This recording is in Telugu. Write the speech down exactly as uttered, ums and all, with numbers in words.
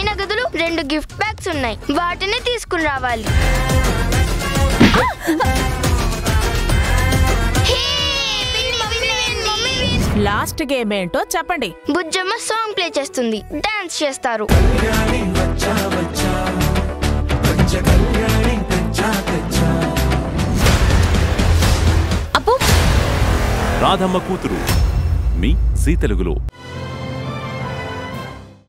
గదులు రెండు గిఫ్ట్ బ్యాగ్స్ ఉన్నాయి, వాటిని తీసుకుని రావాలి. లాస్ట్ గేమ్ ఏంటో చెప్పండి. బుజ్జమ్మ సాంగ్ ప్లే చేస్తుంది, డాన్స్ చేస్తారు. రాధమ్మ కూతురు మీ జీ తెలుగులో.